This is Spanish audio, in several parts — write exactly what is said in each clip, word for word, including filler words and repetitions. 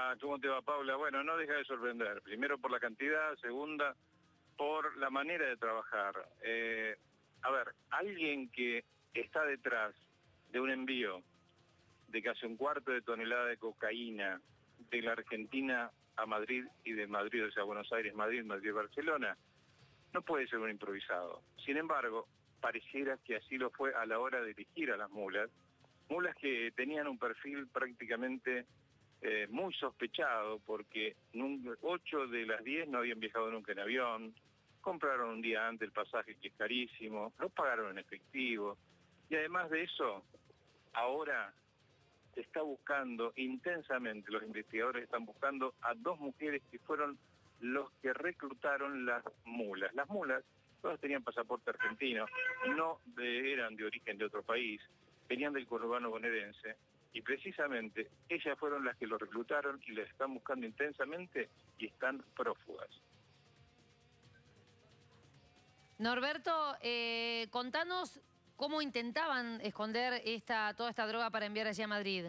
Hola, ¿cómo te va, Paula? Bueno, no deja de sorprender. Primero por la cantidad, segunda por la manera de trabajar. Eh, a ver, alguien que está detrás de un envío de casi un cuarto de tonelada de cocaína de la Argentina a Madrid y de Madrid, o sea, Buenos Aires, Madrid, Madrid, Barcelona, no puede ser un improvisado. Sin embargo, pareciera que así lo fue a la hora de elegir a las mulas, mulas que tenían un perfil prácticamente eh, muy sospechado, porque ocho de las diez no habían viajado nunca en avión, compraron un día antes el pasaje, que es carísimo, lo pagaron en efectivo, y además de eso, ahora se está buscando intensamente, los investigadores están buscando a dos mujeres que fueron los que reclutaron las mulas. Las mulas todas tenían pasaporte argentino, no de, eran de origen de otro país, venían del conurbano bonaerense, y precisamente ellas fueron las que lo reclutaron y las están buscando intensamente y están prófugas. Norberto, eh, contanos cómo intentaban esconder esta, toda esta droga para enviar hacia Madrid.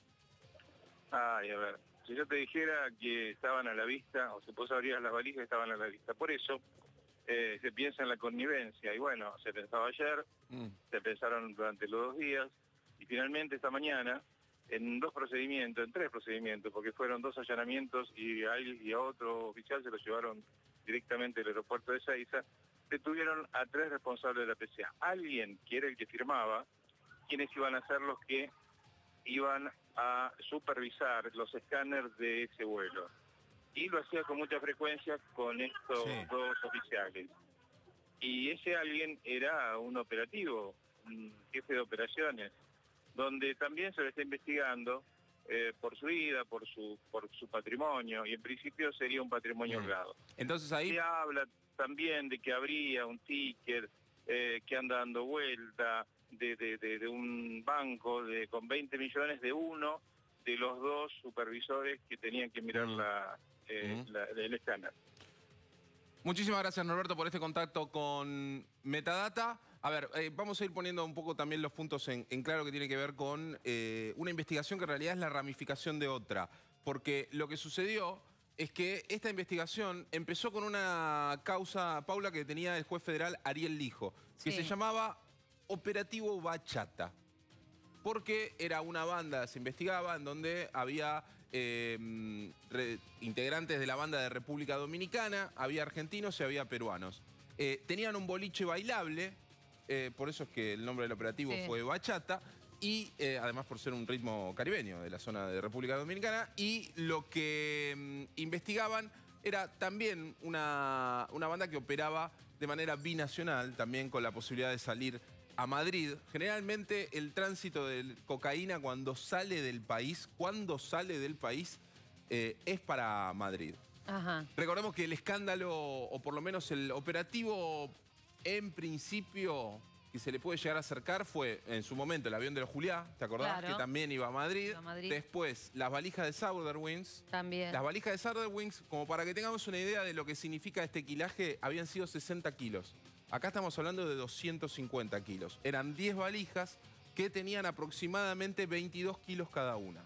Ay, a ver, si yo te dijera que estaban a la vista, o si vos abrías las valijas, estaban a la vista. Por eso eh, se piensa en la connivencia, y bueno, se pensaba ayer, mm. se pensaron durante los dos días, y finalmente esta mañana, en dos procedimientos, en tres procedimientos, porque fueron dos allanamientos y a él y a otro oficial se los llevaron directamente al aeropuerto de Ezeiza, detuvieron a tres responsables de la P C A. Alguien que era el que firmaba, quienes iban a ser los que iban a supervisar los escáneres de ese vuelo. Y lo hacía con mucha frecuencia con estos sí. dos oficiales. Y ese alguien era un operativo, un jefe de operaciones, donde también se le está investigando eh, por su vida, por su por su patrimonio, y en principio sería un patrimonio holgado. Entonces ahí se habla también de que habría un ticket eh, que anda dando vuelta de, de, de, de un banco de, con veinte millones de uno de los dos supervisores que tenían que mirar mm. la, eh, mm. la, el escáner. Muchísimas gracias, Norberto, por este contacto con Metadata. A ver, eh, vamos a ir poniendo un poco también los puntos en, en claro que tiene que ver con eh, una investigación que en realidad es la ramificación de otra. Porque lo que sucedió es que esta investigación empezó con una causa, Paula, que tenía el juez federal Ariel Lijo, que sí. se llamaba Operativo Bachata. Porque era una banda, se investigaba, en donde había eh, re, integrantes de la banda de República Dominicana, había argentinos y había peruanos. Eh, tenían un boliche bailable, eh, por eso es que el nombre del operativo sí. fue Bachata, y eh, además por ser un ritmo caribeño de la zona de República Dominicana, y lo que mm, investigaban era también una, una banda que operaba de manera binacional, también con la posibilidad de salir a Madrid. Generalmente el tránsito de cocaína cuando sale del país, cuando sale del país, eh, es para Madrid. Ajá. Recordemos que el escándalo, o por lo menos el operativo en principio que se le puede llegar a acercar, fue en su momento el avión de los Juliá, ¿te acordás? Claro. Que también iba a Madrid. Iba a Madrid. Después, las valijas de Southerwings. También. Las valijas de Southerwings, como para que tengamos una idea de lo que significa este quilaje, habían sido sesenta kilos. Acá estamos hablando de doscientos cincuenta kilos. Eran diez valijas que tenían aproximadamente veintidós kilos cada una.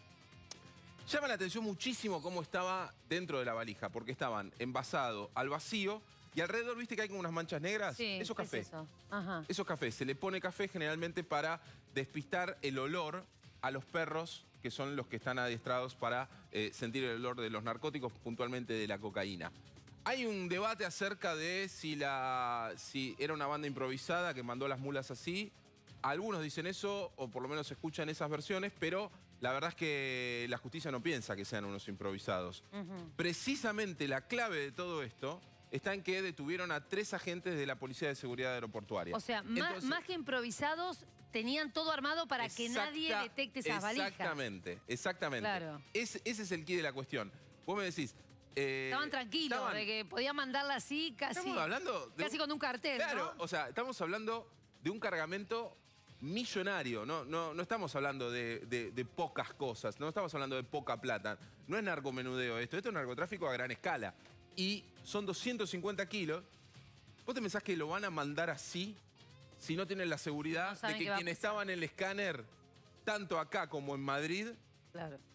Llama la atención muchísimo cómo estaba dentro de la valija, porque estaban envasados al vacío y alrededor, ¿viste que hay como unas manchas negras? Sí, eso es café. eso? Ajá. Eso es café. Se le pone café generalmente para despistar el olor a los perros, que son los que están adiestrados para eh, sentir el olor de los narcóticos, puntualmente de la cocaína. Hay un debate acerca de si, la, si era una banda improvisada que mandó las mulas así. Algunos dicen eso, o por lo menos escuchan esas versiones, pero la verdad es que la justicia no piensa que sean unos improvisados. Uh-huh. Precisamente la clave de todo esto está en que detuvieron a tres agentes de la Policía de Seguridad Aeroportuaria. O sea, Entonces, más, más que improvisados, tenían todo armado para exacta, que nadie detecte esas valijas. Exactamente, exactamente. Claro. Es, ese es el quid de la cuestión. Vos me decís... Eh, estaban tranquilos, estaban, de que podían mandarla así, casi... Estamos hablando... De casi un, con un cartel, claro, ¿no? O sea, estamos hablando de un cargamento millonario. No, no, no estamos hablando de, de, de pocas cosas, no estamos hablando de poca plata. No es narcomenudeo esto, esto es narcotráfico a gran escala. Y son doscientos cincuenta kilos. ¿Vos te pensás que lo van a mandar así si no tienen la seguridad no de que, que quienes estaban en el escáner, tanto acá como en Madrid, claro.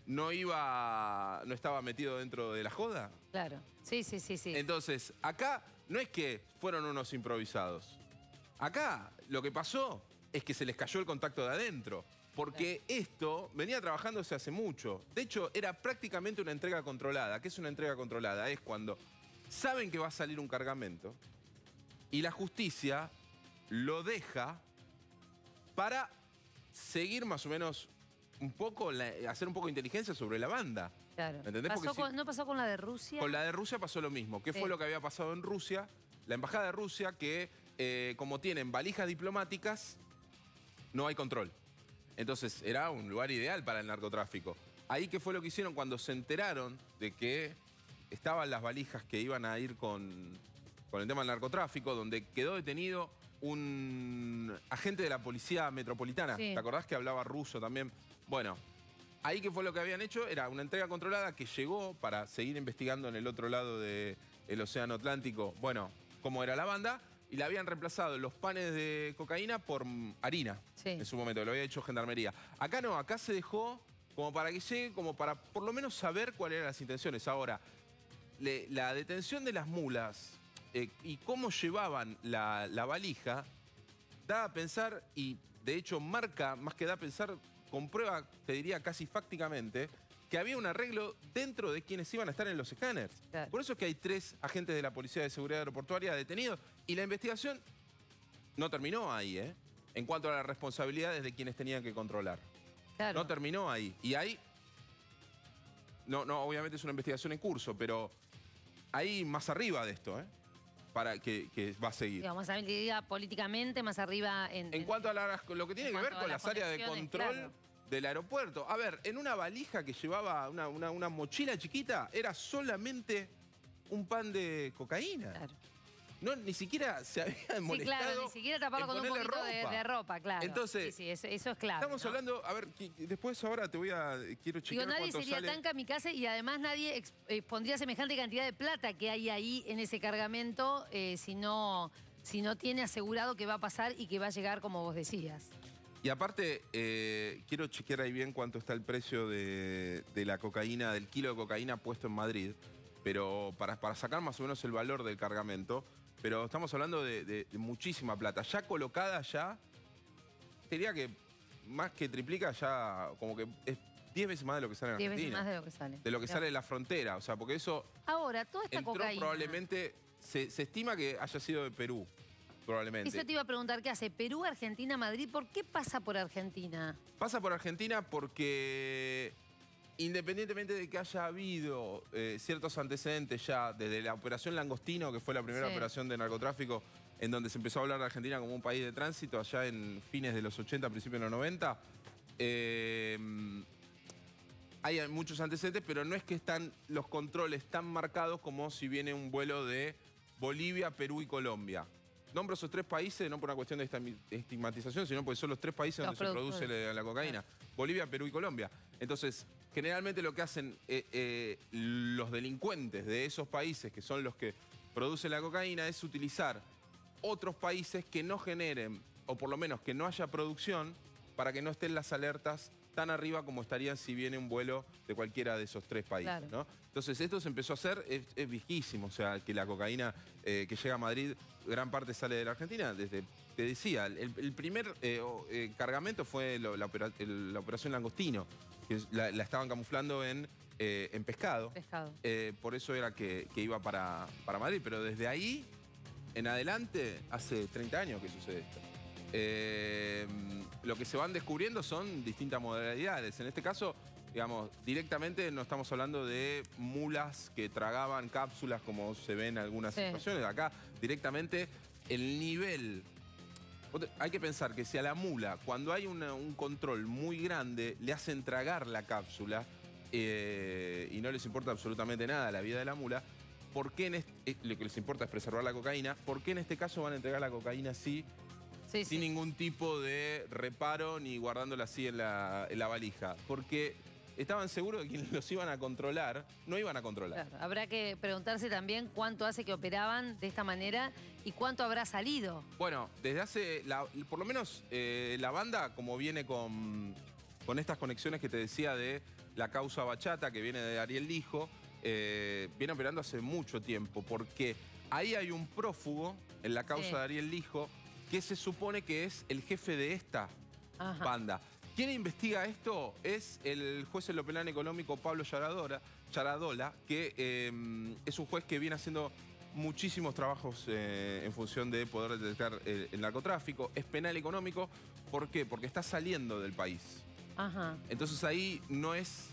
no iba, no estaba metido dentro de la joda. Claro. Sí, sí, sí, sí. Entonces, acá no es que fueron unos improvisados. Acá lo que pasó es que se les cayó el contacto de adentro. Porque claro. Esto venía trabajándose hace mucho. De hecho, era prácticamente una entrega controlada. ¿Qué es una entrega controlada? Es cuando saben que va a salir un cargamento y la justicia lo deja para seguir más o menos un poco, la, hacer un poco de inteligencia sobre la banda. Claro. ¿Entendés? ¿Pasó con, si, ¿No pasó con la de Rusia? Con la de Rusia pasó lo mismo. ¿Qué sí. fue lo que había pasado en Rusia? La embajada de Rusia que, eh, como tienen valijas diplomáticas, no hay control. Entonces, era un lugar ideal para el narcotráfico. Ahí, ¿qué fue lo que hicieron cuando se enteraron de que estaban las valijas que iban a ir con, con el tema del narcotráfico, donde quedó detenido un agente de la policía metropolitana? Sí. ¿Te acordás que hablaba ruso también? Bueno, ahí ¿qué fue lo que habían hecho? Era una entrega controlada que llegó para seguir investigando en el otro lado del océano Atlántico, bueno, cómo era la banda. Y le habían reemplazado los panes de cocaína por harina, sí. En su momento, lo había hecho Gendarmería. Acá no, acá se dejó como para que llegue, como para por lo menos saber cuáles eran las intenciones. Ahora, le, la detención de las mulas eh, y cómo llevaban la, la valija, da a pensar, y de hecho marca, más que da a pensar, comprueba, te diría casi fácticamente, que había un arreglo dentro de quienes iban a estar en los escáneres. Claro. Por eso es que hay tres agentes de la Policía de Seguridad Aeroportuaria detenidos. Y la investigación no terminó ahí, ¿eh? En cuanto a las responsabilidades de quienes tenían que controlar. Claro. No terminó ahí. Y ahí, no, no, obviamente es una investigación en curso, pero ahí más arriba de esto, ¿eh? Para que, que va a seguir. Digamos, más arriba políticamente, más arriba en... En cuanto a la, lo que tiene que ver con las áreas de control... Claro. Del aeropuerto. A ver, en una valija que llevaba una, una, una mochila chiquita, era solamente un pan de cocaína. Claro. No, ni siquiera se había molestado. Sí, claro, ni siquiera taparlo con un poquito ropa. De, de ropa, claro. Entonces, sí, sí, eso, eso es claro. Estamos ¿no? hablando, a ver, después ahora te voy a, quiero chequear. Digo, nadie sería sale. tan kamikaze y además nadie expondría semejante cantidad de plata que hay ahí en ese cargamento eh, si, no, si no tiene asegurado que va a pasar y que va a llegar como vos decías. Y aparte, eh, quiero chequear ahí bien cuánto está el precio de, de la cocaína, del kilo de cocaína puesto en Madrid, pero para, para sacar más o menos el valor del cargamento, pero estamos hablando de, de, de muchísima plata. Ya colocada ya, diría que más que triplica ya, como que es diez veces más de lo que sale en Argentina. diez veces más de lo que sale. De lo que claro. sale de la frontera, o sea, porque eso... Ahora, toda esta entró cocaína... probablemente, se, se estima que haya sido de Perú. Probablemente. Eso te iba a preguntar, ¿qué hace? Perú, Argentina, Madrid. ¿Por qué pasa por Argentina? Pasa por Argentina porque independientemente de que haya habido eh, ciertos antecedentes ya desde la Operación Langostino, que fue la primera sí. operación de narcotráfico en donde se empezó a hablar de Argentina como un país de tránsito allá en fines de los ochenta, principios de los noventa, eh, hay muchos antecedentes, pero no es que están los controles tan marcados como si viene un vuelo de Bolivia, Perú y Colombia. Nombro esos tres países, no por una cuestión de estigmatización, sino porque son los tres países donde se produce la, la cocaína. Bolivia, Perú y Colombia. Entonces, generalmente lo que hacen eh, eh, los delincuentes de esos países, que son los que producen la cocaína, es utilizar otros países que no generen, o por lo menos que no haya producción, para que no estén las alertas tan arriba como estarían si viene un vuelo de cualquiera de esos tres países, claro. ¿no? Entonces esto se empezó a hacer, es, es viejísimo, o sea, que la cocaína eh, que llega a Madrid, gran parte sale de la Argentina. Desde, te decía, el, el primer eh, eh, cargamento fue lo, la, opera, el, la Operación Langostino, que la, la estaban camuflando en, eh, en pescado. Pescado. Eh, por eso era que, que iba para, para Madrid, pero desde ahí en adelante, hace treinta años que sucede esto. Eh, lo que se van descubriendo son distintas modalidades. En este caso, digamos, directamente no estamos hablando de mulas que tragaban cápsulas como se ve en algunas sí. situaciones. Acá, directamente, el nivel... Hay que pensar que si a la mula, cuando hay una, un control muy grande, le hacen tragar la cápsula eh, y no les importa absolutamente nada la vida de la mula, ¿por qué en este, lo que les importa es preservar la cocaína? ¿Por qué en este caso van a entregar la cocaína así? Sí, sin sí. ningún tipo de reparo ni guardándola así en la, en la valija. Porque estaban seguros de que quienes los iban a controlar, no iban a controlar. Claro, habrá que preguntarse también cuánto hace que operaban de esta manera y cuánto habrá salido. Bueno, desde hace, la, por lo menos eh, la banda, como viene con, con estas conexiones que te decía de la causa Bachata, que viene de Ariel Lijo, eh, viene operando hace mucho tiempo, porque ahí hay un prófugo en la causa Sí. de Ariel Lijo que se supone que es el jefe de esta Ajá. banda. ¿Quién investiga esto? Es el juez en lo penal económico Pablo Yaradola, Yaradola que eh, es un juez que viene haciendo muchísimos trabajos eh, en función de poder detectar el, el narcotráfico. Es penal económico. ¿Por qué? Porque está saliendo del país. Ajá. Entonces ahí no es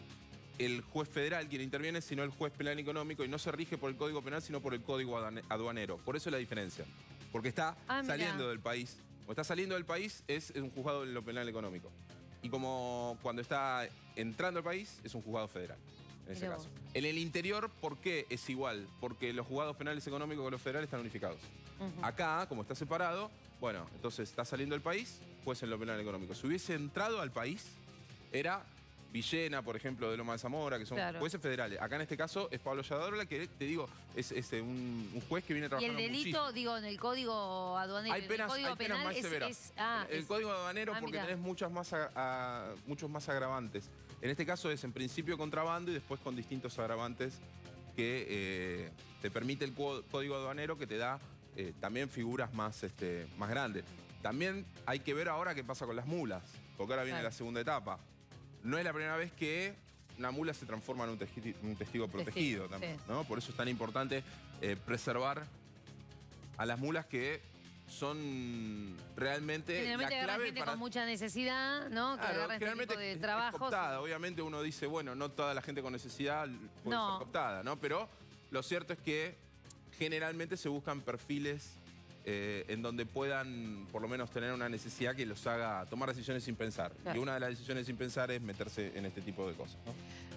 el juez federal quien interviene, sino el juez penal económico, y no se rige por el Código Penal, sino por el Código aduanero. Por eso es la diferencia. Porque está Ah, mirá. saliendo del país. Cuando está saliendo del país es un juzgado en lo penal económico. Y como cuando está entrando al país es un juzgado federal, en ese Mirá caso. vos. En el interior, ¿por qué es igual? Porque los juzgados penales económicos con los federales están unificados. Ujú. Acá, como está separado, bueno, entonces está saliendo del país, pues en lo penal económico. Si hubiese entrado al país, era Villena, por ejemplo, de Loma de Zamora, que son Claro. jueces federales. Acá en este caso es Pablo Yadarola, que te digo, es, es, eh, un, un juez que viene Y trabajando el delito, muchísimo. digo, en el código aduanero, Hay en penas, el código hay penas penal más es, severas. es- ah, el es- código aduanero ah, porque mirá. tenés muchas más a- a- muchos más agravantes. En este caso es en principio contrabando y después con distintos agravantes que eh, te permite el co- código aduanero, que te da eh, también figuras más, este, más grandes. También hay que ver ahora qué pasa con las mulas, porque ahora viene Claro. la segunda etapa. No es la primera vez que una mula se transforma en un, teji- un testigo protegido, Testigo, también, sí. ¿no? Por eso es tan importante eh, preservar a las mulas que son realmente Generalmente la agarran clave gente para... con mucha necesidad, ¿no? Que Claro, agarran este generalmente tipo de es- es trabajos. cooptada. Obviamente uno dice, bueno, no toda la gente con necesidad puede No. ser cooptada, ¿no? Pero lo cierto es que generalmente se buscan perfiles eh, en donde puedan por lo menos tener una necesidad que los haga tomar decisiones sin pensar. Claro. Y una de las decisiones sin pensar es meterse en este tipo de cosas, ¿no?